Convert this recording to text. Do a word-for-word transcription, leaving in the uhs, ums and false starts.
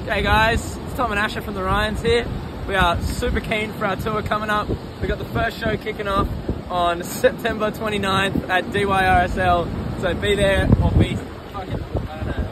Hey guys, it's Tom and Asher from the Ryans here. We are super keen for our tour coming up. We got the first show kicking off on September twenty-ninth at D Y R S L. So be there or be fucking, I don't know.